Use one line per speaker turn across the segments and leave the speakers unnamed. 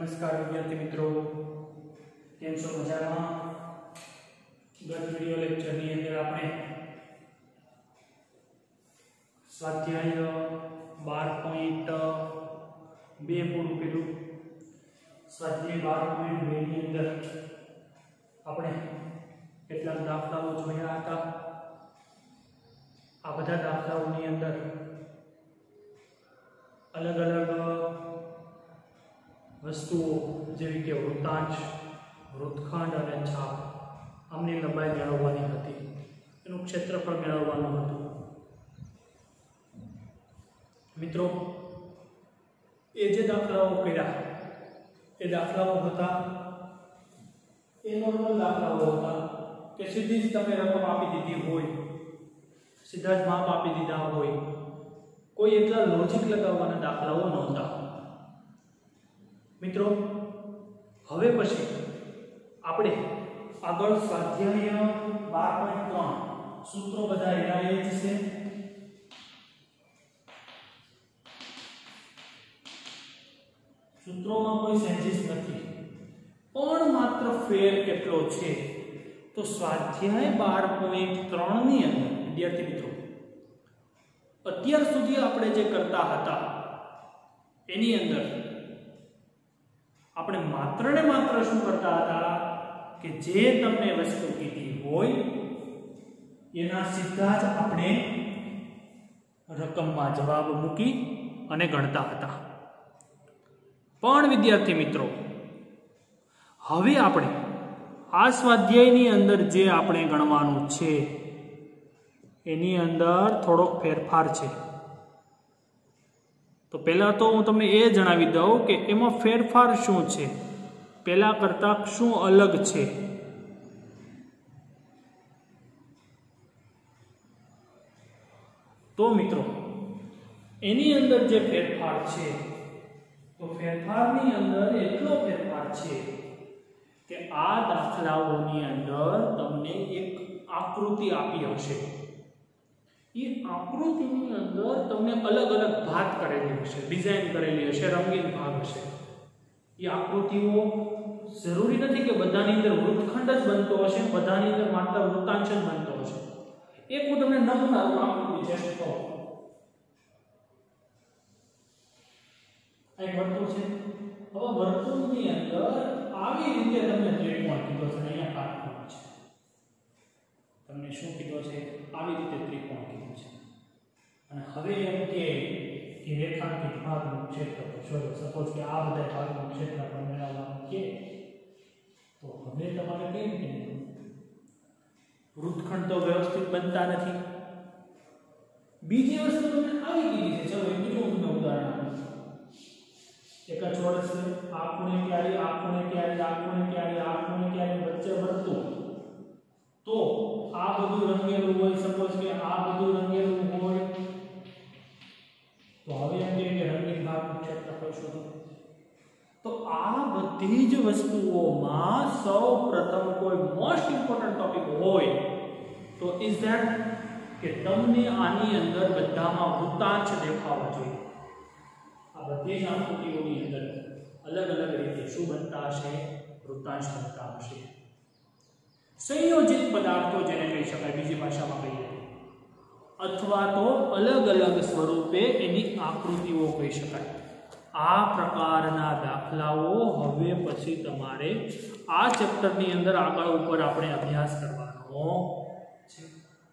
नमस्कार विद्यार्थी मित्रों, केम छो मजामां? गत विडियो लेक्चर ની અંદર આપણે સ્વાધ્યાય 12.2 પૂરું કર્યું। સ્વાધ્યાય 12.2 ની અંદર આપણે કેટલાક દાખલાઓ જોયા હતા। આ બધા દાખલાઓની અંદર अलग अलग वस्तुओं जेवी के वृत्तांश, वृत्तखंड और छाप आमनी लंबाई मेळववानी हती, एनुं क्षेत्रफळ मेळववानुं हतुं। मित्रों, ए जे दाखलाओ कर्या ए दाखलाओ हता ए नॉर्मल दाखलाओ हता के सीधी ज तमे रकम आपी दीधी होय, सीधा ज माप आपी दीधा होय, कोई एटला लॉजिक लगाववाना दाखलाओ नहोता। मित्रों, हवे पछी आपणे आगळ स्वाध्याय 12.3 सूत्रों बधा एना ए ज छे। सूत्रोमां कोई चेंजीस नथी, पण मात्र फेर केटलो छे तो स्वाध्याय 12.3 नी अंदर विद्यार्थी मित्रों અત્યાર સુધી આપણે જે કરતા હતા એની અંદર આપણે માત્ર ને માત્ર શું કરતા હતા કે જે તમને વસ્તુ કીધી હોય એના સીધા જ આપણે રકમમાં જવાબ મૂકી અને ગણતા હતા। પણ વિદ્યાર્થી મિત્રો, હવે આપણે આ સ્વાધ્યાયની અંદર જે આપણે ગણવાનું છે एनी अंदर थोड़ोक फेरफार छे। तो पहला तो हूँ तमने ए जणावी दऊं के एमां फेरफार शुं छे, पहला करता शुं अलग छे। तो मित्रों, एनी अंदर जे फेरफार छे तो फेरफारनी अंदर एटलो फेरफार छे के आ दाखलाओनी अंदर तमने एक आकृति आपी हशे। ये आकृति अंदर तमने अलग अलग भाग करेली हशे, डिजाइन करेली हशे, रंगीन भाग हशे। ये आकृतिओ जरूरी नहीं कि बधानी अंदर वृत्तखंड ज बनतो हशे, बधानी अंदर मात्र वृत्तांश ज बनतो हशे। एक हूँ तमने नमूनारूप आकृति चेक करूं। आ एक वर्तुळ छे, हवे वर्तुळनी अंदर आवी रीते तमने त्रिकोण कीधो छे, अहींया काटखूणो छे। तमने शुं कीधो छे? आवी रीते त्रिकोण कीधो छे। અને હવે એમ કે રેખાંકિત ભાગનું ક્ષેત્રફળ શોધો। સપોઝ કે આ બધા ભાગનું ક્ષેત્રફળ મેળવવાનું છે તો હવે તમારે કેમ કરવું? વૃત્તખંડ તો વ્યવસ્થિત બનતા નથી। બીજી વસ્તુ તમને આવી ગઈ છે। ચલો એક બીજું તમને ઉદાહરણ આપું। એક ચોરસ છે, આ ખૂણે ક્યારે, આ ખૂણે ક્યારે, આ ખૂણે ક્યારે, આ ખૂણે ક્યારે, વચ્ચે વર્તુળ। तो आ બધું રંગેલું હોય, સપોઝ કે આ બધું રંગેલું હોય તો હવે એમ કે રંગીન ભાગનું ક્ષેત્રફળ શોધો। તો આ બધી જ વસ્તુઓમાં સૌપ્રથમ કોઈ મોસ્ટ ઇમ્પોર્ટન્ટ ટોપિક હોય તો ઇઝ ધેટ કે તમને આની અંદર બધામાં વૃત્તાંશ દેખાવા જોઈએ। આ બધી જ આકૃતિઓની અંદર અલગ અલગ રીતે શું બનતા હશે? વૃત્તાંશ બનતા હશે। संयोजित पदार्थों जेने कही शकाय, बीजी भाषा में कहीए, अथवा तो अलग अलग स्वरूपे एनी आकृतिओ कही शकाय। आ प्रकारना दाखलाओ हवे पछी तमारे आ चेप्टरनी अंदर आगळ उपर आपणे अभ्यास करवानो छे।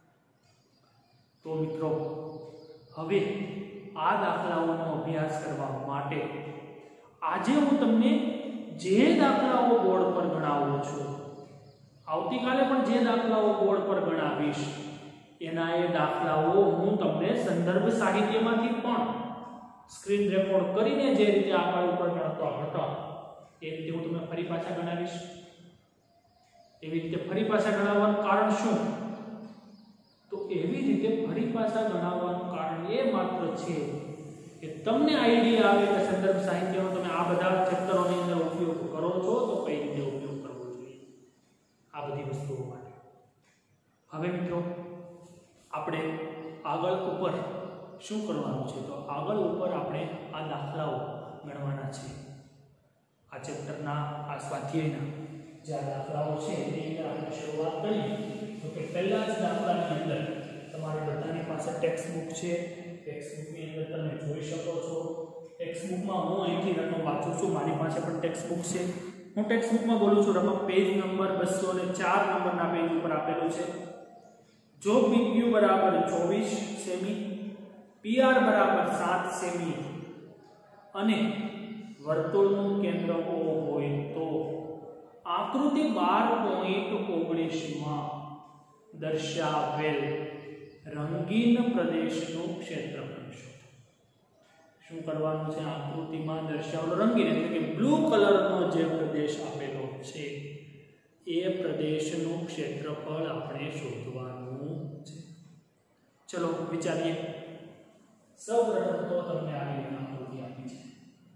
तो मित्रों, हवे आ दाखलाओनो अभ्यास करवा माटे आजे हूँ तमने जे दाखलाओ बोर्ड पर गणावुं छुं, આવતી કાલે પણ જે દાખલાઓ બોર્ડ પર ગણાવીશ એના એ દાખલાઓ હું તમને સંદર્ભ સાહિત્યમાંથી પણ સ્ક્રીન રેકોર્ડ કરીને જે રીતે આગળ ઉપર ગણતો હતો એ રીતે હું તમને ફરી પાછા ગણાવીશ। એવી રીતે ફરી પાછા ગણાવવાનું કારણ શું? તો એવી રીતે ફરી પાછા ગણાવવાનું કારણ એ માત્ર છે કે તમને આઈડિયા આવે કે સંદર્ભ સાહિત્યનો તમે આ બધા ચેપ્ટરોની અંદર ઉપયોગ કરો છો તો કઈ રીતે ઉપયોગ કરવો જોઈએ આ બધી વસ્તુઓ માટે। હવે મિત્રો, આપણે આગળ ઉપર શું કરવાનું છે? તો આગળ ઉપર આપણે આ દાખલાઓ ગણવાના છે। આ ચેપ્ટરના આ સ્વાધ્યાયના જે આ દાખલાઓ છે એની અંદર આપણે શરૂઆત કરીએ તો કે પહેલા જ દાખલાની અંદર તમારી બધાની પાસે ટેક્સ્ટ બુક છે. ટેક્સ્ટ બુકની અંદર તમે જોઈ શકો છો. ટેક્સ્ટ બુકમાં હું અહીંથી રકમ વાંચું છું. મારી પાસે પણ ટેક્સ્ટ બુક છે. હું ટેક્સ્ટ બુકમાં બોલું છું. રકમ પેજ નંબર 204 નંબરના પેજ ઉપર આપેલું છે. જો PQ બરાબર 24 સેમી, PR બરાબર 7 સેમી અને વર્તુળનું કેન્દ્ર O હોય તો આકૃતિ 12.19 માં દર્શાવેલ રંગીન પ્રદેશનું ક્ષેત્રફળ શોધો. શું કરવાનું છે? આકૃતિમાં દર્શાવેલો રંગીન એટલે કે બ્લુ કલરનો જે પ્રદેશ આપેલો છે એ પ્રદેશનું ક્ષેત્રફળ આપણે શોધવાનું છે. ચલો વિચારીએ. સૌપ્રથમ તો તમને આવી આકૃતિ આપી છે.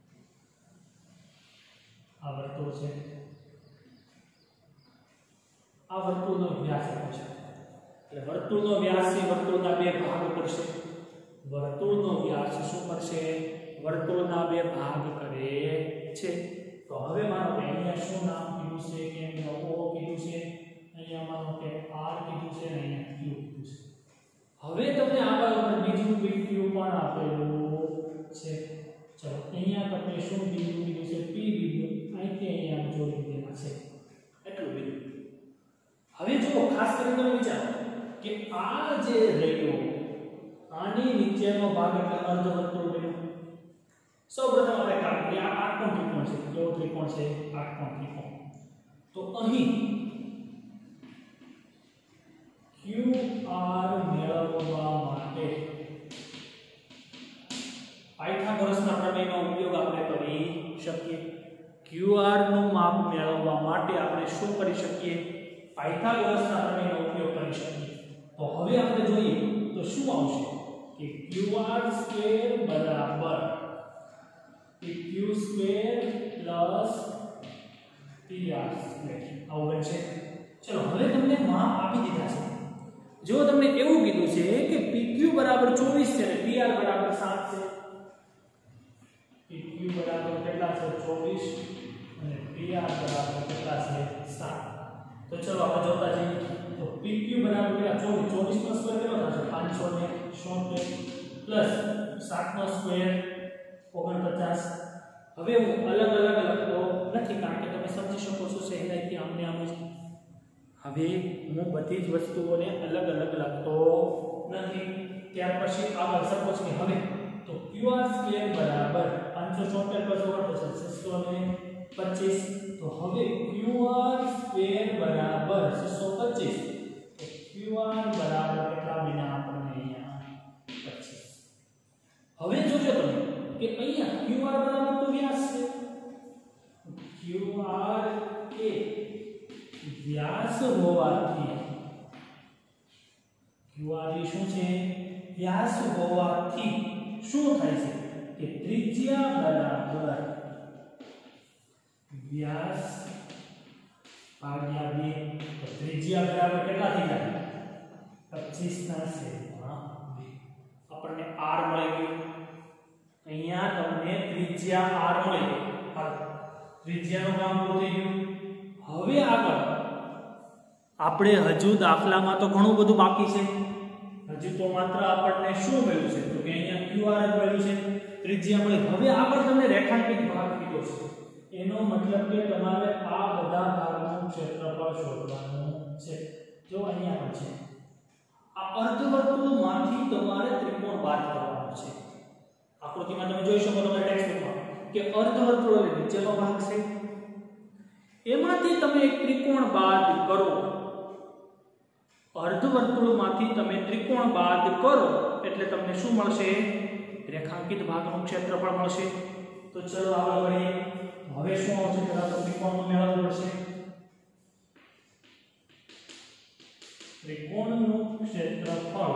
આ વર્તુળ છે. આ વર્તુળનો વ્યાસ આપ્યો છે. એટલે વર્તુળનો વ્યાસ છે વર્તુળના બે ભાગ કરશે. વર્તુળનો વ્યાસ શું કરશે? વર્તુળના બે ભાગ કરે છે. તો હવે માનો કે અહીંયા શું નામ કીધું છે? કેન્દ્ર O કીધું છે. અહીંયા માનો કે R કીધું છે અને અહીંયા Q કીધું છે. હવે તમને આ બાજુ બીજું PQ પણ આપેલું છે. ચલો અહીંયા તમને શું બિંદુ કીધું છે? P બિંદુ. અહીંથી અહીંયા જોડી દેવા છે. એટલું બિંદુ. હવે જો ખાસ કરીને તમે વિચારો કે આ જે રેડિયો આની નીચેનો ભાગ એટલે અર્ધવર્તુળ બન્યું. સૌપ્રથમ આપણે કાઢીએ આ આઠકોણ ત્રિકોણ છે. કેવો ત્રિકોણ છે? આઠકોણ ત્રિકોણ. તો અહીં QR મેળવવા માટે પાયથાગોરસના પ્રમેયનો ઉપયોગ આપણે કરી શકીએ. QR નું માપ મેળવવા માટે આપણે શું કરી શકીએ? પાયથાગોરસના પ્રમેયનો ઉપયોગ કરી શકીએ. તો હવે આપણે જોઈએ તો શું આવશે કે QR સ્ક્વેર બરાબર PQ square plus PR square આવું બનશે. ચલો હવે તમને માપ આપી દીધા છે. જો તમને એવું કીધું છે કે PQ બરાબર 24 છે અને PR બરાબર 7 છે. PQ બરાબર કેટલા છે? 24 અને PR બરાબર કેટલા છે? 7. તો ચલો આપણે જોતા જઈએ. તો PQ બરાબર કેટલા? 24 નો સ્ક્વેર કેટલો થશે? 576 પ્લસ 7 નો સ્ક્વેર 49. હવે હું અલગ અલગ લખતો નથી કારણ કે તમે સમજી શકો છો સહેલાઈથી આમને આમ જ. હવે હું બધી જ વસ્તુઓને અલગ અલગ લખતો નથી. ત્યાર પછી આગળ સપોઝ કે હવે તો QR સ્ક્વેર બરાબર 576 પ્લસ 625. તો હવે QR સ્ક્વેર બરાબર 625. તો QR બરાબર કેટલા બન્યા આપણને અહીંયા? 25. હવે જોજો તમે કે અહીંયા QR બરાબર તો વ્યાસ છે. QR એ વ્યાસ હોવાથી QR એ શું છે? વ્યાસ હોવાથી શું થાય છે કે ત્રિજ્યા બરાબર વ્યાસ ભાગ્યા 2. તો ત્રિજ્યા બરાબર કેટલા થઈ જાય? 25 ના છેદમાં 2. આપણને R મળી ગયું. અહીંયા તમને ત્રિજ્યા R મળી ગઈ. ત્રિજ્યાનું કામ પૂરું થઈ ગયું. હવે આગળ આપણે હજુ દાખલામાં તો ઘણું બધું બાકી છે. હજુ તો માત્ર આપણને શું મળ્યું છે? તો કે અહીંયા QR જ મળ્યું છે. ત્રિજ્યા મળી. હવે આગળ તમને રેખાંકિત ભાગ કીધો છે. એનો મતલબ કે તમારે આ બધા ભાગનું ક્ષેત્રફળ શોધવાનું છે. જો અહીંયા પણ છે. આ અર્ધવર્તુળમાંથી તમારે ત્રિકોણ બાદ કરવાનો છે. આકૃતિમાં તમે જોઈ શકો તમારા ટેક્સ્ટબુકમાં કે અર્ધવર્તુળ એટલે નીચેનો ભાગ છે. એમાંથી તમે એક ત્રિકોણ બાદ કરો. અર્ધવર્તુળમાંથી તમે ત્રિકોણ બાદ કરો એટલે તમને શું મળશે? રેખાંકિત ભાગનું ક્ષેત્રફળ મળશે. તો ચલો આગળ વધીએ. હવે શું આવશે? પહેલા તો ત્રિકોણનું મેળવવું પડશે. ત્રિકોણનું ક્ષેત્રફળ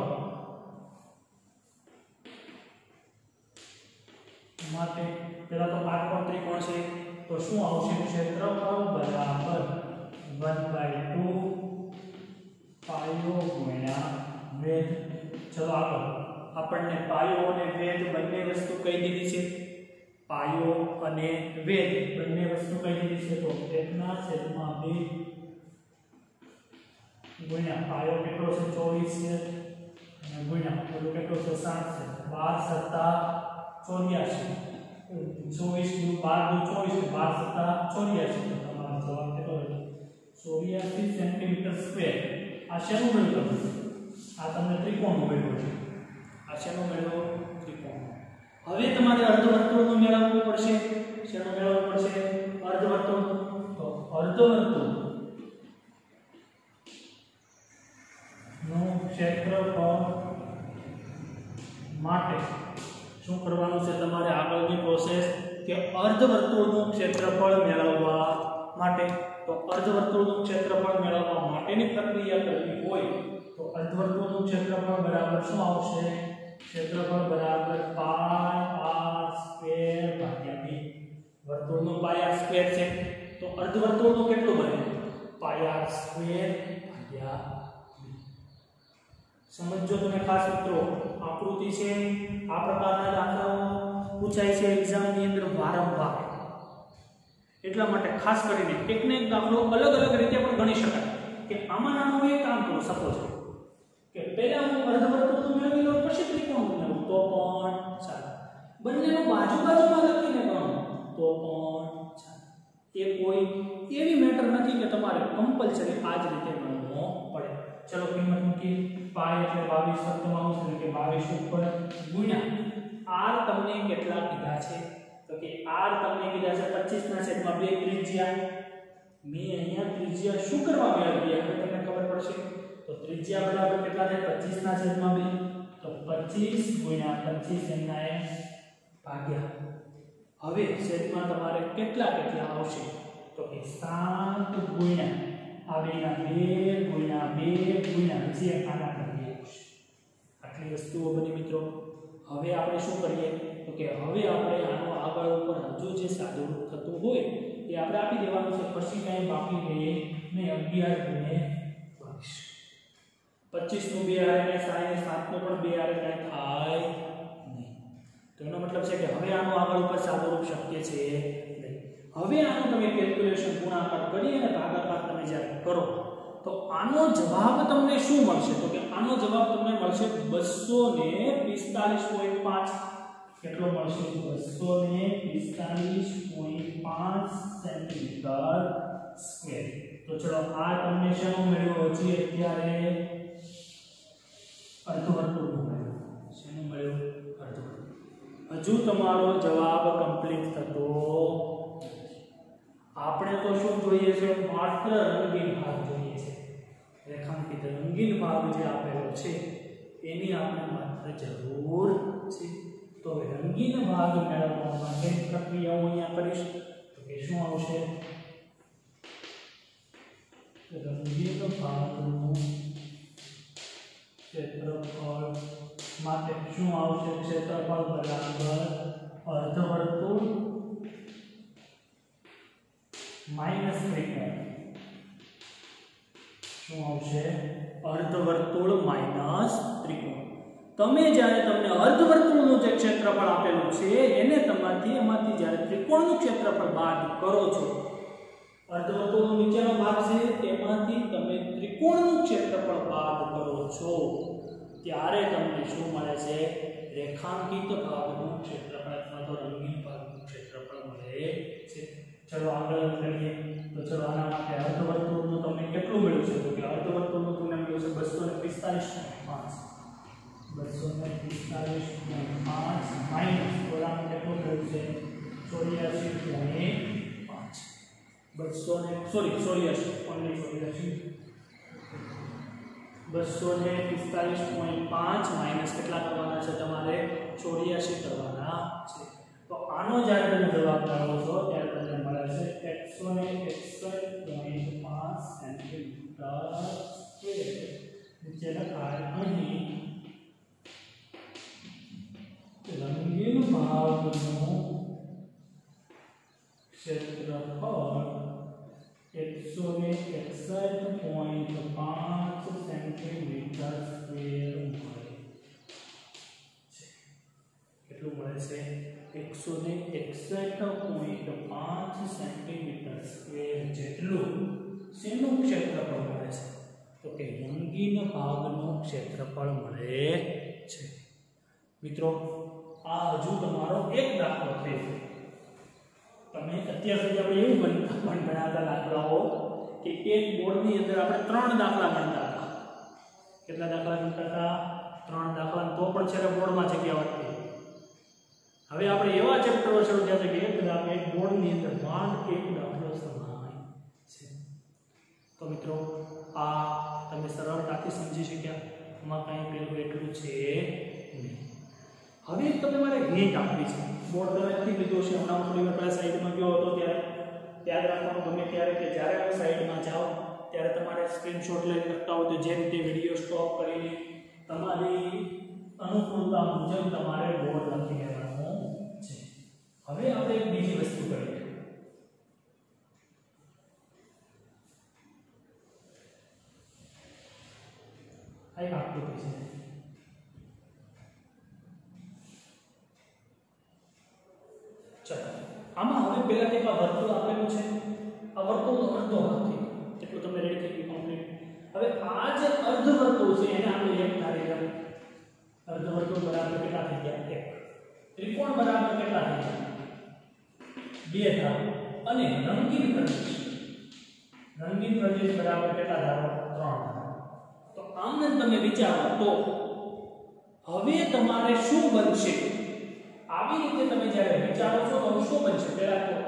માટે પહેલા તો કાટકોણ ત્રિકોણ છે. તો શું આવશે? ક્ષેત્રફળ બરાબર 1/2 પાયો ગુણ્યા વેધ. ચલો આગળ આપણને પાયો અને વેધ બંને વસ્તુ કહી દીધી છે. પાયો અને વેધ બંને વસ્તુ કઈ દીધી છે તો 1/2 ગુણ્યા પાયો કેટલો છે 24 છે અને ગુણ્યા પેલો કેટલો છે 7 છે 12 + 84 24 * 12 = 24 12 * 84 તો તમારો જવાબ કેટલો રહેશે 84 સેન્ટીમીટર સ્ક્વેર આ શેનું મળ્યું તમને આ તમને ત્રિકોણ મળ્યો છે આ શેનો મળ્યો ત્રિકોણ હવે તમારે અર્ધવર્તુળનું મેળવવું પડશે શેનું મેળવવું પડશે અર્ધવર્તુળ તો અર્ધવર્તુળ નું ક્ષેત્રફળ માટે શું કરવાનું છે તમારે આગળની પ્રોસેસ કે અર્ધવર્તુળનું ક્ષેત્રફળ મેળવવા માટે તો અર્ધવર્તુળનું ક્ષેત્રફળ મેળવવા માટેની પ્રક્રિયા કરવી હોય તો અર્ધવર્તુળનું ક્ષેત્રફળ બરાબર શું આવશે ક્ષેત્રફળ બરાબર પાઈ r સ્ક્વેર ભાગ્યા b વર્તુળનું પાઈ r સ્ક્વેર છે તો અર્ધવર્તુળનું કેટલું બને પાઈ r સ્ક્વેર ભાગ્યા સમજો તમે ખાસ મિત્રો આકૃતિ છે આ પ્રકારના દાખલાઓ પૂછાય છે એક્ઝામની અંદર વારંવાર એટલા માટે ખાસ કરીને એકને એક દાખલો અલગ અલગ રીતે પણ ગણી શકાય કે આમાં નાનું એક કામ કરો સપોઝ કે પહેલા હું અર્ધવર્તુળ મેળવી લઉં પછી ત્રિકોણ મેળવું તો પણ ચાલે બંનેનો બાજુમાં લખીને ગણો તો પણ ચાલે એ કોઈ એવી મેટર નથી કે તમારે કમ્પલસરી આ જ રીતે ગણવો પડે ચલો કિંમત મૂકી પાઈ એટલે 22 એટલે કે 22 ઉપર ગુણ્યા r તમને કેટલા કીધા છે તો કે r તમને કીધા છે 25/2 ત્રિજ્યા મે અહીંયા ત્રિજ્યા શું કરવા મેળવી હવે તમને ખબર પડશે તો ત્રિજ્યા બરાબર કેટલા થાય 25/2 તો 25 ગુણ્યા 25 એના એ ભાગ્યા હવે છેદમાં તમારે કેટલા આવશે તો કે 7 ગુણ્યા આ બેના 2 ગુણ્યા 2 ગુણ્યા જે આના કરીએ આટલી વસ્તુઓ બની મિત્રો હવે આપણે શું કરીએ તો કે હવે આપણે આનો આગળ ઉપર હજુ જે સાદુરૂપ થતું હોય એ આપણે આપી દેવાનું છે પછી કાંઈ બાકી રહે ને 11 ગુણ્યા 25 નું 2 આરે સાઈન 7 નું પણ 2 આરે કાંઈ થાય નહીં તો એનો મતલબ છે કે હવે આનો આગળ ઉપર સાદુરૂપ શક્ય છે નહીં હવે આનું તમે કેલ્ક્યુલેશન ગુણાકાર કરી અને ભાગાકાર તમે જ્યારે કરો તો આનો જવાબ તમને શું મળશે તો કે આનો જવાબ તમને મળશે 245.5 કેટલો મળશે 245.5 સેન્ટીમીટર સ્ક્વેર તો ચલો આ તમને શેનો મળ્યો હજી અત્યારે અર્ધવર્તુળનો મળ્યો શેનો મળ્યો અર્ધવર્તુળ હજુ તમારો જવાબ કમ્પ્લીટ થતો આપણે તો શું જોઈએ છે માત્ર રંગીન ભાગ જોઈએ છે રેખાંકિત રંગીન ભાગ જે આપેલો છે એની આપણે માત્ર જરૂર છે તો રંગીન ભાગ મેળવવા માટે પ્રક્રિયાઓ અહીંયા કરીશ તો કે શું આવશે રંગીન ભાગનું ક્ષેત્રફળ માટે શું આવશે ક્ષેત્રફળ બરાબર અર્ધવર્તુળ માઈનસ ત્રિકોણ શું આવશે અર્ધવર્તુળ માઈનસ ત્રિકોણ તમે જ્યારે તમને અર્ધવર્તુળનું જે ક્ષેત્રફળ આપેલું છે એને એમાંથી જ્યારે ત્રિકોણનું ક્ષેત્રફળ બાદ કરો છો અર્ધવર્તુળનો નીચેનો ભાગ છે તેમાંથી તમે ત્રિકોણનું ક્ષેત્રફળ બાદ કરો છો ત્યારે તમને શું મળે છે રેખાંકિત ભાગનું ક્ષેત્રફળ અથવા તો રંગીન ભાગનું ક્ષેત્રફળ મળે છે ચલો આગળ કરીએ તો ચલો આના માટે અર્ધવર્તુળનું તમને કેટલું મળ્યું છે તો કે અર્ધવર્તુળનું તમને મળ્યું છે 245.5 માઈનસ ઓલાનું કેટલું મળ્યું છે 245.5 માઈનસ કેટલા કરવાના છે તમારે 84 કરવાના છે તો આનો જ્યારે તમે જવાબ લાવો છો ત્યારે તમને મળે છે 161.5 સેન્ટીમીટર સ્ક્વેર નીચે લખાય અહીં રંગીન ભાગનું ક્ષેત્રફળ 161.5 સેન્ટીમીટર સ્ક્વેર મળે છે કેટલું મળે છે 161.5 સેન્ટીમીટર સ્ક્વેર જેટલું શેનું ક્ષેત્રફળ મળે છે? તો કે રંગીન ભાગનું ક્ષેત્રફળ મળે છે. મિત્રો આ હજુ તમારો એક દાખલો થયો. તમે અત્યાર સુધી આપણે એવું ભણતા દાખલાઓ કે એક બોર્ડની અંદર આપણે 3 દાખલા ગણતા હતા. કેટલા દાખલા ગણતા હતા? 3 દાખલા. તો પણ છેલ્લે બોર્ડમાં જગ્યા વધતી. હવે આપણે એવા ચેપ્ટરો શરૂ થયા છે કે એક બોર્ડની અંદર માંડ એક દાખલો સમાય છે. તો મિત્રો આ તમે સરળતાથી સમજી શક્યા. આમાં કંઈ પેલું એટલું છે નહીં. હવે તમે મારે હિન્ટ આપવી છે. બોર્ડ તરફથી લીધો છે. હમણાં થોડી વાર પહેલા સાઈડમાં ગયો હતો ત્યારે યાદ રાખવાનું ગમે ત્યારે કે જ્યારે તમે સાઈડમાં જાઓ ત્યારે તમારે સ્ક્રીનશોટ લઈ લખતા હોય તો જે રીતે વિડીયો સ્ટોપ કરીને તમારી અનુકૂળતા મુજબ તમારે બોર્ડ લખી લેવાનું છે. હવે આપણે એક બીજી વસ્તુ કરીએ. આ એક આકૃતિ છે. ચાલો આમાં હવે પહેલા એક વર્તુળ આપેલું છે. આ વર્તુળનો અડધો ભાગ છે. એટલું તમે રેડી થઈ ગયું કમ્પ્લીટ. હવે આ જે અર્ધવર્તુળ છે એને આપણે એક ધારી લઈએ. અર્ધવર્તુળ બરાબર કેટલા થઈ ગયા? 1. ત્રિકોણ બરાબર કેટલા થઈ ગયા? 2 ધારો. અને રંગીન પ્રદેશ બરાબર કેટલા ધારો? 3 ધારો. તો આમને તમે વિચારો તો હવે તમારે શું બનશે? આવી રીતે તમે જ્યારે વિચારો છો તો શું બનશે? પહેલા તો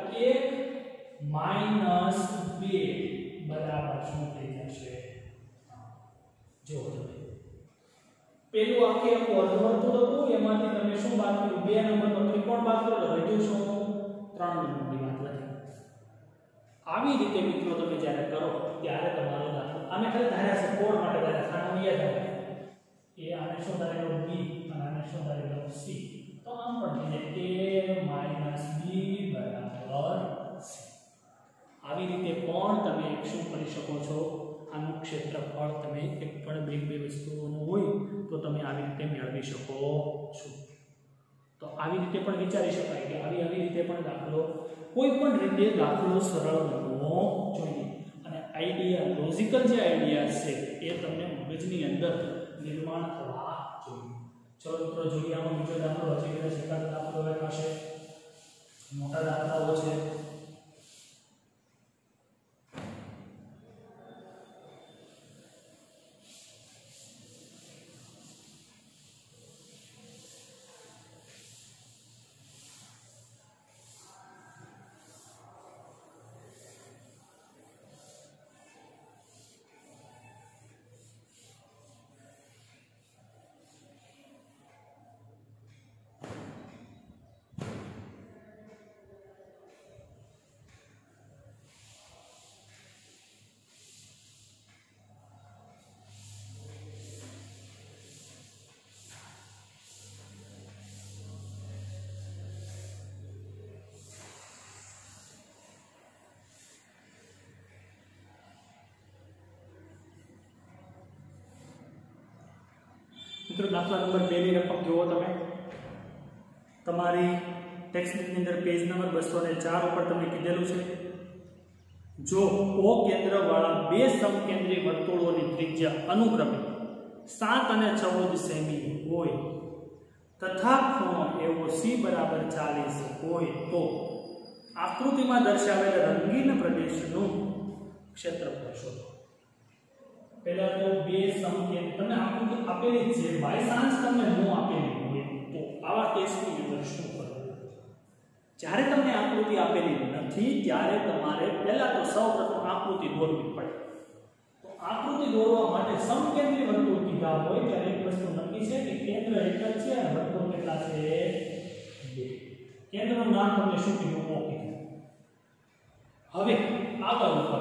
1 - 2 બરાબર શું થઈ જશે? જો તમે પેલું આખું અર્ધવર્તુળ હતું એમાંથી તમે શું બાદ કર્યું? 2 નંબરનો ત્રિકોણ બાદ કર્યો તો વધ્યું શું? 3 નંબરની વાત લખી. આવી રીતે મિત્રો તમે જ્યારે કરો ત્યારે તમારો દાખલો આને ખાલી ધાર્યા છે કોડ માટે ધાર્યા ખાનું યાદ આવે એ આને શું ધારેલો? b અને આને શું ધારેલો? c. તો આમ પણ a - b બરાબર c. આવી રીતે પણ તમે શું કરી શકો છો? આનું ક્ષેત્રફળ તમે એક પણ બે વસ્તુઓનું હોય તો તમે આવી રીતે મેળવી શકો છો. તો આવી રીતે પણ વિચારી શકાય કે આવી રીતે પણ દાખલો કોઈ પણ રીતે દાખલો સરળ બનવો જોઈએ. અને આઈડિયા લોજિકલ જે આઈડિયા છે એ તમને મગજની અંદર નિર્માણ થવા જોઈએ. ચલો મિત્રો જોઈએ આમાં બીજો દાખલો હજી કે એકાદ દાખલો હવે થશે. મોટા દાખલાઓ છે. મિત્રો દાખલા નંબર 2 ની રકમ જુઓ તમે. તમારી ટેક્સ્ટબુકની અંદર પેજ નંબર 204 ઉપર તમને કીધેલું છે જો O કેન્દ્રવાળા બે સમકેન્દ્રી વર્તુળોની ત્રિજ્યા અનુક્રમે 7 અને 14 સેમી હોય તથા ખૂણો એવો C બરાબર 40 હોય તો આકૃતિમાં દર્શાવેલ રંગીન પ્રદેશનું ક્ષેત્રફળ શોધો. પહેલા તો બે સમકેન્દ્ર તમને આકૃતિ આપેલી છે બાય ચાન્સ તમને ન આપેલી હોય તો આવા કેસની અંદર શું કરવું? જ્યારે તમને આકૃતિ આપેલી નથી ત્યારે તમારે પહેલા તો સૌપ્રથમ આકૃતિ દોરવી પડે. તો આકૃતિ દોરવા માટે સમકેન્દ્રી વર્તુળ કીધા હોય ત્યારે એક વસ્તુ નક્કી છે કે કેન્દ્ર એક જ છે અને વર્તુળ કેટલા છે? 2. કેન્દ્રનું નામ તમને શું કીધું? O કીધું. હવે આગળ ઉપર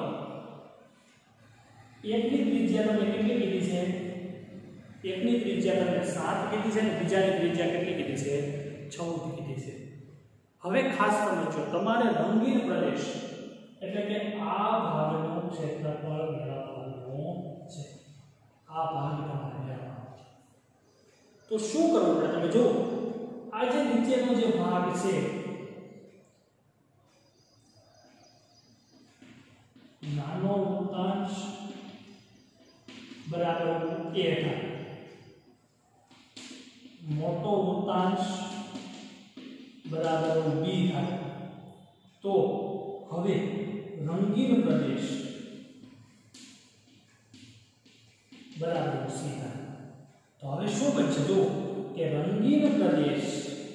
એકની ત્રિજ્યા તમે કેટલી કીધી છે? એકની ત્રિજ્યા તમે 7 કીધી છે અને બીજાની ત્રિજ્યા કેટલી કીધી છે? 14 કીધી છે. હવે ખાસ સમજો તમારે રંગીન પ્રદેશ એટલે કે આ ભાગનું ક્ષેત્રફળ મેળવવાનું છે. આ ભાગ તમારે મેળવવાનો છે. તો શું કરવું પડે? તમે જુઓ આ જે નીચેનો જે ભાગ છે નાનો વૃત્તાંશ બરાબર a થાય, મોટો વૃત્તાંશ બરાબર b થાય, તો હવે રંગીન પ્રદેશ બરાબર c થાય. તો હવે શું બનશે જો કે રંગીન પ્રદેશ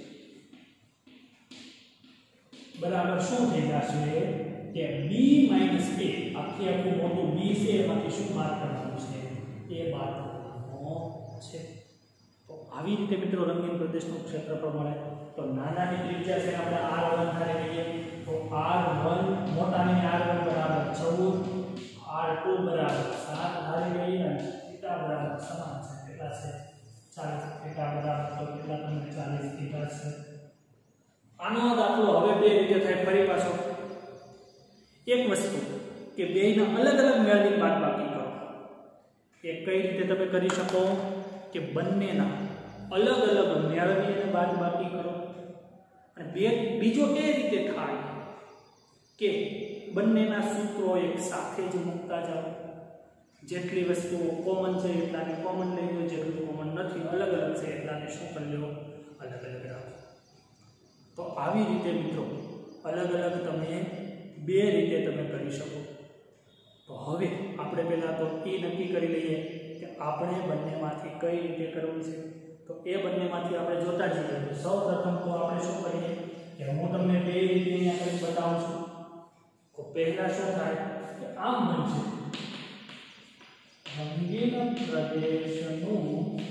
બરાબર શું થઈ જશે કે b - a આખી આખું મોટું b છે એમાંથી શું બાદ કરવાનું છે a બાદ કરવાનો છે. તો આવી રીતે મિત્રો રંગીન પ્રદેશનું ક્ષેત્રફળ મળે. તો નાનાની ત્રિજ્યા છે આપણે r1 ધારી લઈએ, તો r1 મોટાની r1 બરાબર 14, r2 બરાબર 7 ધારી લઈએ અને થીટા બરાબર સમાન છે કેટલા છે 40, થીટા બરાબર તો કેટલા તમને 40 થીટા છે. આનો દાખલો હવે બે રીતે થાય. ફરી પાછો એક વસ્તુ કે બેયના અલગ અલગ મેળવીને બાદબાકી કરો. એ કઈ રીતે તમે કરી શકો કે બંનેના અલગ અલગ મેળવીને બાદબાકી કરો. અને બીજો એ રીતે થાય કે બંનેના સૂત્રો એક સાથે જ મૂકતા જાઓ. જેટલી વસ્તુઓ કોમન છે એટલાને કોમન લઈ લો, જેટલું કોમન નથી અલગ અલગ છે એટલાને શું કરી લો અલગ અલગ રાખો. તો આવી રીતે મિત્રો અલગ અલગ તમે બે રીતે તમે કરી શકો. તો હવે આપણે પહેલા તો એ નક્કી કરી લઈએ કે આપણે બંનેમાંથી કઈ રીતે કરવું છે. તો એ બંનેમાંથી આપણે જોતા જઈએ. સૌપ્રથમ તો આપણે શું કરીએ કે હું તમને બે રીતે અહીંયા કરી બતાવું છું. તો પહેલા શું થાય કે આમ બનશે રંગીન પ્રદેશનું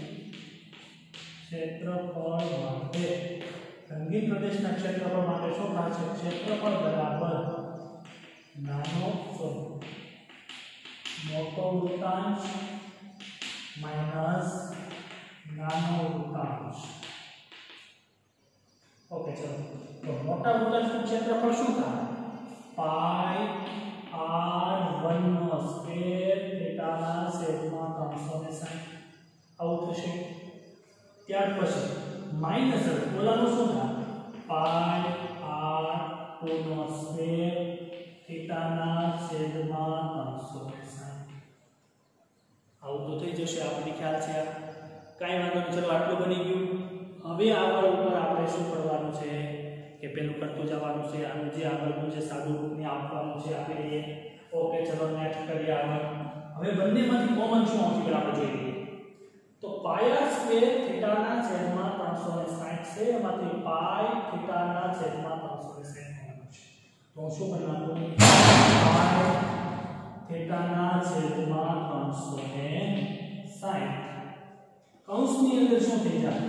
ક્ષેત્રફળ માટે. રંગીન પ્રદેશના ક્ષેત્રફળ માટે શું થશે ક્ષેત્રફળ બરાબર નાનો મોટો વૃત્તાંશ માઈનસ નાનો વૃત્તાંશ. ઓકે ચલો. તો મોટા વૃત્તાંશનું ક્ષેત્રફળ શું થાય પાઈ r1 નો સ્ક્વેર થીટાના છેદમાં 360 આવું થશે. ત્યાર પછી માઈનસ ઓલાનું શું થાય પાઈ r2 નો સ્ક્વેર થીટાના છેદમાં 360 આવું તો થઈ જશે. આપણને ખ્યાલ છે કાઈ વાંધો નહીં. ચલો આટલું બની ગયું. હવે આગળ ઉપર આપણે શું કરવાનું છે કે પેલું કરતું જવાનું છે. આનું જે આગળનું જે સાદું રૂપને આપવાનું છે આપી દઈએ. ઓકે ચલો નેક્સ્ટ કરીએ આગળ. હવે બંનેમાંથી કોમન શું આવશે કે આપણે જોઈ લઈએ. તો પાઈ r સ્ક્વેર થીટાના છેદમાં 360 છે, એમાંથી પાઈ થીટાના છેદમાં 360 કોમન છે. તો શું કરવાનું પાઈ થીટાના છેદમાં 360 કૌંસની અંદર શું થઈ જાય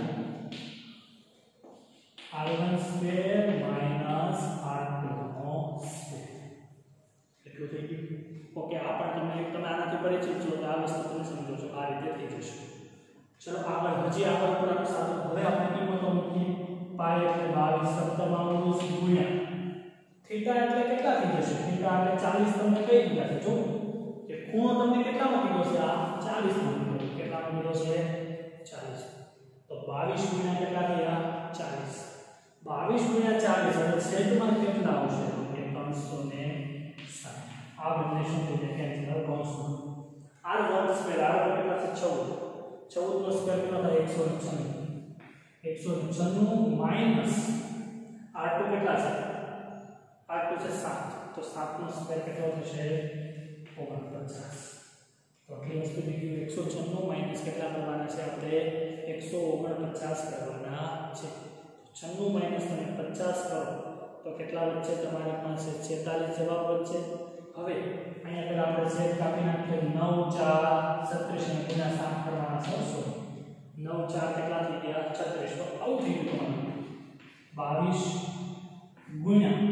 r1 સ્ક્વેર માઈનસ r2 નો સ્ક્વેર એટલું થઈ ગયું. ઓકે આ પણ તમે આનાથી પરિચિત છો તો આ વસ્તુ તમે સમજો છો. આ રીતે થઈ જશે. ચલો આગળ હજી આગળ પર આપણે સાથે હવે આપણે કિંમતો મૂકીએ. પાઈ એટલે 22 ગુણ્યા થીટા એટલે કેટલા થઈ જશે થીટા એટલે 40 તમને કઈ દીધા છે જો કે ખૂણો તમને કેટલામાં કીધો છે આ 40 માં કીધો. કેટલામાં કીધો છે 40. તો 22 ગુણ્યા કેટલા થયા 40. 22 ગુણ્યા 40 એટલે છેદમાં કેટલા આવશે કે 360. આ બંને શું થઈ જાય કેન્સલ કૌંસમાં. r1 સ્ક્વેર r1 કેટલા છે 14. 14 નો સ્ક્વેર કેટલો થાય 196. 196 માઈનસ r2 કેટલા છે r2 છે 7. તો 7 નો સ્ક્વેર કેટલો થશે 49. તો આટલી વસ્તુ બીજી 196 માઈનસ કેટલા કરવાના છે આપણે 149 કરવાના છે. 96 માઈનસ તમે 50 કરો તો કેટલા વચ્ચે તમારી પાસે 46 જવાબ વચ્ચે. હવે અહીંયા પેલા આપણે છેદ કાપી નાખીએ 9 4 36 ને ગુણ્યા 7 કરવાના છે 9 4 કેટલા થઈ ગયા 36. તો આવું થઈ ગયું તમારું 22 ગુણ્યા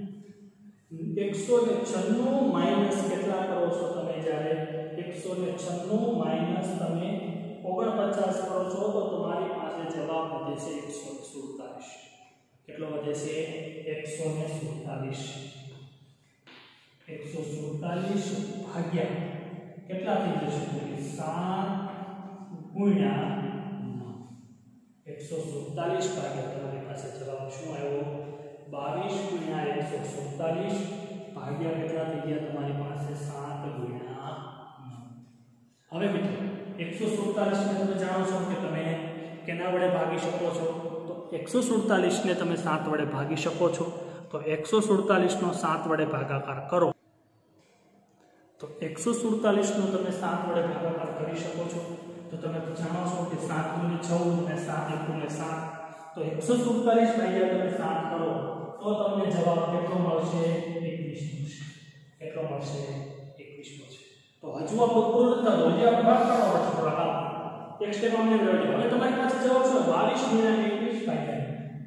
196 માઈનસ કેટલા કરો છો તમે જ્યારે 196 માઈનસ તમે 49 કરો છો તો તમારી પાસે જવાબ વધે છે 147. કેટલો વધે છે 147. 147 ભાગ્યા કેટલા થઈ જશે 7 ગુણ્યા 9. 147 147 ભાગ્યા તમારી પાસે જવાબ શું આવ્યો 22 ગુણ્યા 147 ભાગ્યા કેટલા થઈ ગયા તમારી પાસે 7 ગુણ્યા 9। હવે મિત્રો 147 ને તમે જાણો છો કે તમે કેના વડે ભાગી શકો છો? તો 147 ને તમે 7 વડે ભાગી શકો છો। તો 147 નો 7 વડે ભાગાકાર કરો તો 147 નો તમે 7 વડે ભાગાકાર કરી શકો છો। તો તમે જાણો છો કે 7 × 6 અને 7 × 7 તો 147 ભાગ્યા તમે 7 કરો તો તમને જવાબ કેટલો મળશે? 21 મળશે। કેટલો મળશે? 21 મળશે। તો હજુ આપણો પૂર્ણ થતો હજી આપણે ભાગ પાડવાનો છે થોડા એક સ્ટેપ અમને મેળવી હવે તમારી પાસે જવાબ છે 22 × 21 ભાગ્યા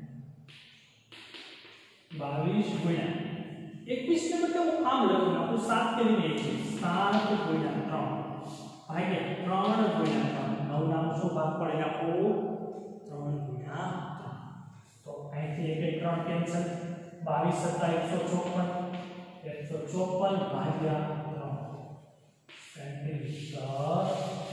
22 ગુણ્યા 21 ને બદલે હું આમ લખું આપું 7 કરીને 7 ગુણ્યા 3 ભાગ્યા 3 ગુણ્યા 3 9 નામ શું ભાગ પડે આપો 3 ગુણ્યા 3 તો અહીંથી એક 3 કેન્સલ 22 + 154 ભાગ્યા 3 સેન્ટીમીટર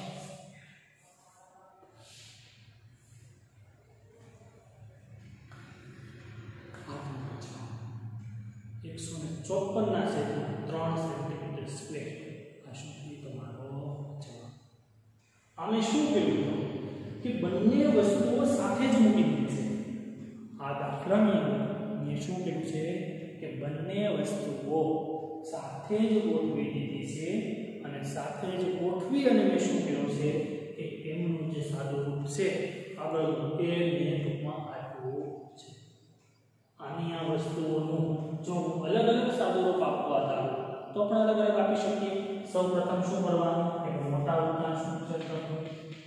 154 ના છેદમાં 3 સેન્ટીમીટર સ્ક્વેર આ શું તમારો જવાબ। આમે શું કહ્યું કે બંને વસ્તુઓ સાથે જ મૂકી દીધી છે। આ દાખલાની અંદર શું કહ્યું છે કે બંને વસ્તુઓ સાથે જ ગોઠવી દીધી છે અને સાથે જ ગોઠવી અને મેં શું કહ્યું છે કે એમનું જે સાદુરૂપ છે આગળનું એ મેં ટૂંકમાં આપ્યું છે। આની આ વસ્તુઓનું જો અલગ અલગ સાદુરૂપ આપવા હતા તો પણ અલગ અલગ આપી શકીએ। સૌપ્રથમ શું કરવાનું કે મોટા વૃત્તાંશનું ક્ષેત્રફળ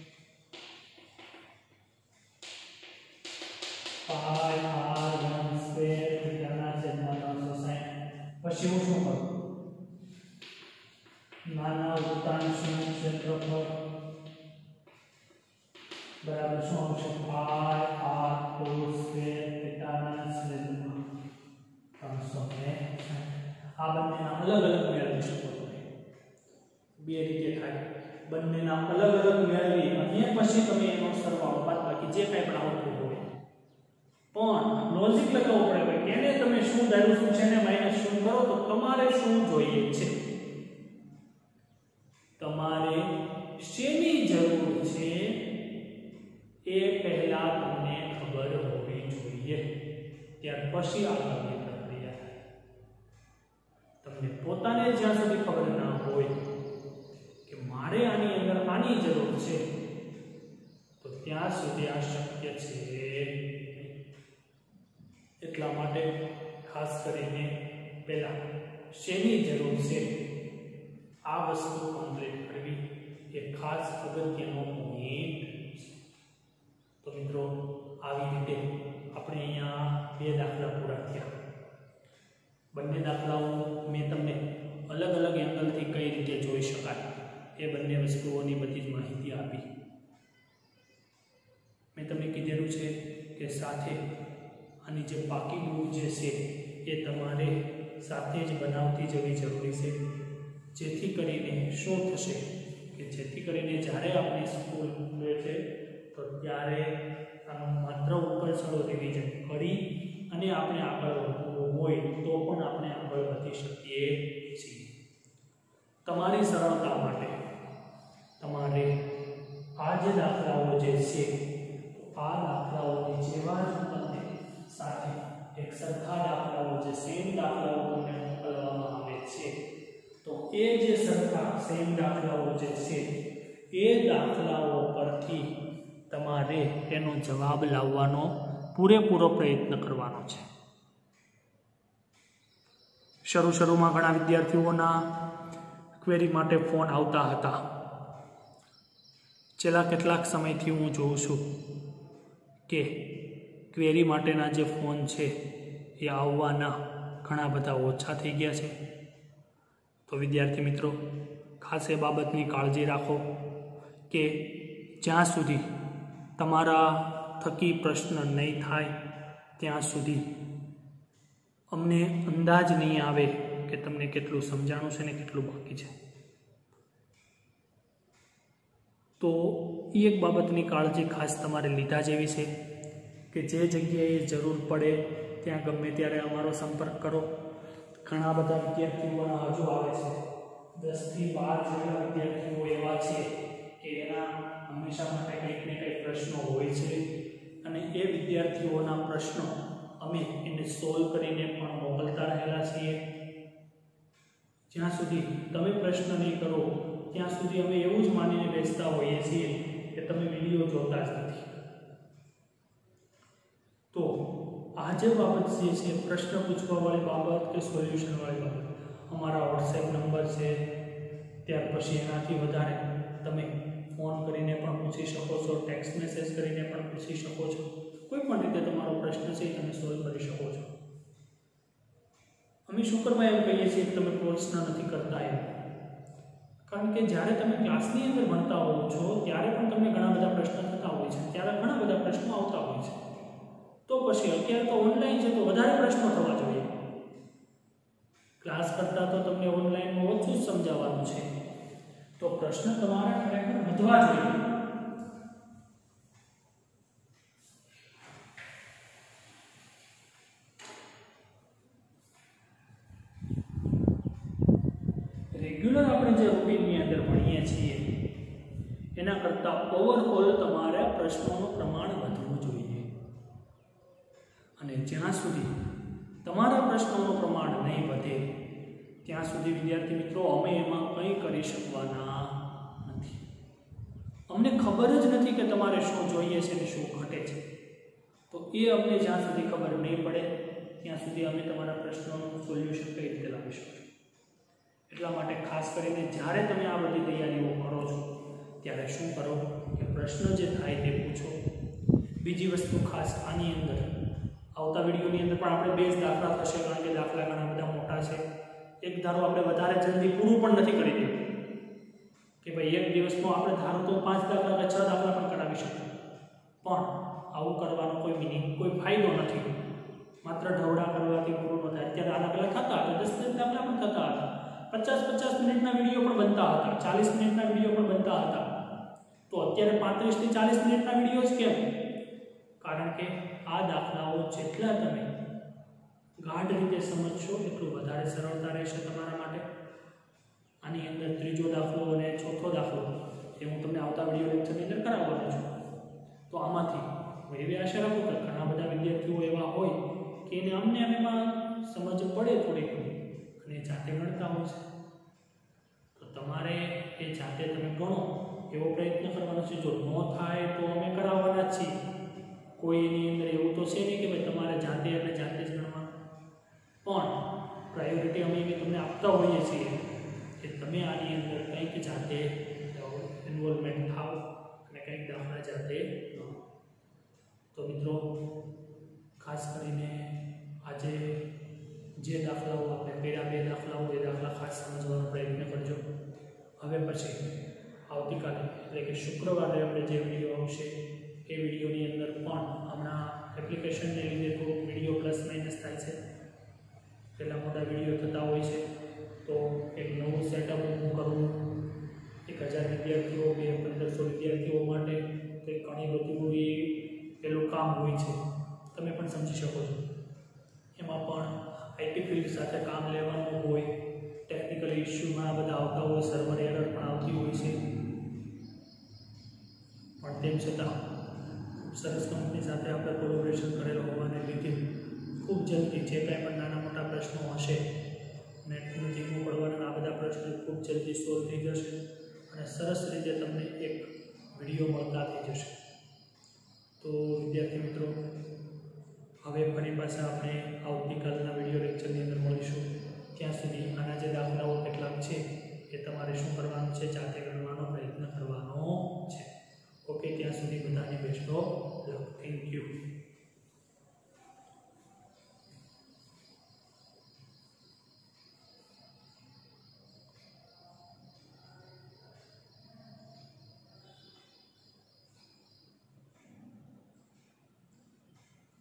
પાઈ r1 સ્ક્વેર થીટાના છેદમાં 360 પછી હું શું કરું નાના વૃત્તાંશનું ક્ષેત્રફળ બરાબર શું આવશે પાઈ r2 સ્ક્વેર થીટાના છેદમાં 360 આ બંનેના અલગ અલગ મેળવી શકો છો। બે રીતે થાય બંનેના અલગ અલગ મેળવી અને પછી તમે એનો સરવાળો બાદબાકી જે કંઈ પણ આવતું હોય પણ લોજિક લગાવવું પડે કે એને તમે શું ધાર્યું શું છે ને માઈનસ શું કરો તો તમારે શું જોઈએ છે તમારે શેની જરૂર છે એ પહેલા તમને ખબર હોવી જોઈએ ત્યાર પછી આગળની પ્રક્રિયા થાય। તમને પોતાને જ્યાં સુધી ખબર ના હોય કે મારે આની અંદર આની જરૂર છે તો ત્યાં સુધી આ શક્ય છે। એટલા માટે ખાસ કરીને પહેલા શેની જરૂર છે આ વસ્તુ કમ્પ્લીટ કરવી એ ખાસ અગત્યનો પોઈન્ટ છે। તો મિત્રો આવી રીતે આપણે અહીંયા બે દાખલા પૂરા થયા। બંને દાખલાઓ મેં તમને અલગ અલગ એંગલથી કઈ રીતે જોઈ શકાય એ બંને વસ્તુઓની બધી જ માહિતી આપી। મેં તમને કીધેલું છે કે સાથે આની જે પાકી બુક જે છે એ તમારે સાથે જ બનાવતી જવી જરૂરી છે જેથી કરીને શું થશે કે જેથી કરીને જ્યારે આપણે સ્કૂલ ખુલે છે તો ત્યારે આનો માત્ર ઉપર ચડો રિવિઝન કરી અને આપણે આગળ વધવું હોય તો પણ આપણે આગળ વધી શકીએ છીએ। તમારી સરળતા માટે તમારે આ જે દાખલાઓ જે છે આ દાખલાઓની જેવા જ તમને સાથે એક સરખા દાખલાઓ જે સેમ દાખલાઓ તમને મોકલવામાં આવે છે તો એ જે સરખા સેમ દાખલાઓ જે છે એ દાખલાઓ પરથી તમારે એનો જવાબ લાવવાનો પૂરેપૂરો પ્રયત્ન કરવાનો છે। શરૂમાં ઘણા વિદ્યાર્થીઓના ક્વેરી માટે ફોન આવતા હતા। છેલ્લા કેટલાક સમયથી હું જોઉં છું કે ક્વેરી માટેના જે ફોન છે એ આવવાના ઘણા બધા ઓછા થઈ ગયા છે। તો વિદ્યાર્થી મિત્રો ખાસ એ બાબતની કાળજી રાખો કે જ્યાં સુધી તમારા થકી પ્રશ્ન નહીં થાય ત્યાં સુધી અમને અંદાજ નહીં આવે કે તમને કેટલું સમજાણું છે ને કેટલું બાકી છે। તો એ એક બાબતની કાળજી ખાસ તમારે લીધા જેવી છે કે જે જગ્યાએ જરૂર પડે ત્યાં ગમે ત્યારે અમારો સંપર્ક કરો. ઘણા બધા વિદ્યાર્થીઓના હજુ આવે છે 10 થી 12 જેટલા વિદ્યાર્થીઓ એવા છે કે એના હંમેશા માટે કંઈક ને કંઈક પ્રશ્નો હોય છે અને એ વિદ્યાર્થીઓના પ્રશ્નો અમે એને સોલ્વ કરીને પણ મોકલતા રહેલા છીએ. જ્યાં સુધી તમે પ્રશ્ન નહીં કરો ત્યાં સુધી અમે એવું જ માનીને બેસતા હોઈએ છીએ કે તમે વિડીયો જોતા જ નથી. તો આ જે બાબત જે છે પ્રશ્ન પૂછવાવાળી બાબત કે સોલ્યુશનવાળી બાબત, અમારા વોટ્સએપ નંબર છે, ત્યાર પછી એનાથી વધારે તમે ફોન કરીને પણ પૂછી શકો છો, ટેક્સ્ટ મેસેજ કરીને પણ પૂછી શકો છો. કોઈ પણ રીતે તમારો પ્રશ્ન છે તમે સોલ્વ કરી શકો છો. અમે શું કરવા એમ કહીએ છીએ કે તમે પ્રશ્ન નથી કરતા એમ, કારણ કે જ્યારે તમે ક્લાસની અંદર ભણતા હોવ છો ત્યારે પણ તમને ઘણા બધા પ્રશ્નો થતા હોય છે, ત્યારે ઘણા બધા પ્રશ્નો આવતા હોય છે. તો પછી અત્યારે તો ઓનલાઈન છે તો વધારે પ્રશ્નો થવા જોઈએ. ક્લાસ કરતાં તો તમને ઓનલાઈનમાં ઓછું જ સમજાવવાનું છે, તો પ્રશ્ન તમારા ખરેખર વધવા જોઈએ. રેગ્યુલર આપણે જે રૂટીનની અંદર ભણીએ છીએ એના કરતાં ઓવરઓલ તમારા પ્રશ્નોનું પ્રમાણ વધવું જોઈએ. અને જ્યાં સુધી તમારા પ્રશ્નોનું પ્રમાણ નહીં વધે ત્યાં સુધી વિદ્યાર્થી મિત્રો અમે એમાં કંઈ કરી શકવાના નથી. અમને ખબર જ નથી કે તમારે શું જોઈએ છે અને શું ઘટે છે. તો એ અમને જ્યાં સુધી ખબર નહીં પડે ત્યાં સુધી અમે તમારા પ્રશ્નોનું સોલ્યુશન કઈ રીતે લાવી શકીશું. એટલા માટે ખાસ કરીને જ્યારે તમે આ બધી તૈયારીઓ કરો છો ત્યારે શું કરો કે પ્રશ્ન જે થાય તે પૂછો. બીજી વસ્તુ ખાસ આની અંદર આવતા વિડીયોની અંદર પણ આપણે 2 જ દાખલા થશે, કારણ કે દાખલા ઘણા બધા મોટા છે. એક ધારો આપણે વધારે જલ્દી પૂરું પણ નથી કરી દેવું કે ભાઈ એક દિવસમાં આપણે ધારો તો 5 દાખલા કે 6 દાખલા પણ કરાવી શકીએ, પણ આવું કરવાનો કોઈ મિનિંગ, કોઈ ફાયદો નથી. માત્ર ઢવડા કરવાથી પૂરું ન થાય. અત્યારે આ દાખલા થતા હતા, 10 દાખલા પણ થતા હતા, 50-50 મિનિટના વિડીયો પણ બનતા હતા, 40 મિનિટના વિડીયો પણ બનતા હતા. તો અત્યારે 35 થી 40 મિનિટના વિડીયો જ કેમ? કારણ કે આ દાખલાઓ જેટલા તમે ગાઢ રીતે સમજશો એટલું વધારે સરળતા રહેશે તમારા માટે. આની અંદર ત્રીજો દાખલો અને ચોથો દાખલો એ હું તમને આવતા વિડીયો લેક્ચરની અંદર કરાવવાનો છું. તો આમાંથી હું એવી આશા રાખું કે ઘણા બધા વિદ્યાર્થીઓ એવા હોય કે એને અમને એમાં સમજ પડે થોડી ઘણી અને જાતે ગણતા હોય છે. તો તમારે એ જાતે તમે ગણો એવો પ્રયત્ન કરવાનો છે. જો ન થાય તો અમે કરાવવાના જ છીએ. કોઈ એની અંદર એવું તો છે નહીં કે ભાઈ તમારે જાતે અને જાતે જ ગણવાનું, પણ પ્રાયોરિટી અમે એવી તમને આપતા હોઈએ છીએ કે તમે આની અંદર કંઈક જાતે ઇન્વોલ્વમેન્ટ થાવ અને કંઈક દાખલા જાતે ગણો. તો મિત્રો ખાસ કરીને આજે જે દાખલાઓ આપણે પહેલા 2 દાખલાઓ એ દાખલા ખાસ સમજવાનો પ્રયત્ન કરજો. હવે પછી આવતીકાલે એટલે કે શુક્રવારે આપણે જે વિડીયો આવશે એ વિડીયોની અંદર પણ હમણાં એપ્લિકેશનને લીધે થોડુંક વિડીયો પ્લસ માઇનસ થાય છે. પહેલાં મોટા વિડીયો થતા હોય છે તો એક નવું સેટઅપ ઊભું કરવું 1000 વિદ્યાર્થીઓ કે 1500 વિદ્યાર્થીઓ માટે કંઈક ઘણી બધી પેલું કામ હોય છે, તમે પણ સમજી શકો છો. એમાં પણ આઈટી ફિલ્ડ સાથે કામ લેવાનું હોય, ટેકનિકલ ઇસ્યુ ઘણા બધા આવતા હોય, સર્વર એરર પણ આવતી હોય છે. પણ તેમ છતાં સરસ કંપની સાથે આપણે કોલેબોરેશન કરેલું હોવાને લીધે ખૂબ જલ્દી જે કાંઈ પણ નાના મોટા પ્રશ્નો હશે, નેટનું ધીમું પડવાના આ બધા પ્રશ્નો ખૂબ જલ્દી સોલ્વ થઈ જશે અને સરસ રીતે તમને એક વિડીયો મળતા થઈ જશે. તો વિદ્યાર્થી મિત્રો, હવે ફરી પાછા આપણે આવતીકાલના વિડીયો લેક્ચરની અંદર મળીશું. ત્યાં સુધી આના જે દાખલાઓ કેટલાક છે એ તમારે શું કરવાનું છે, જાતે ગણવાનો પ્રયત્ન કરવાનો છે. ઓકે, ત્યાં સુધી બધાને best of luck. Thank you.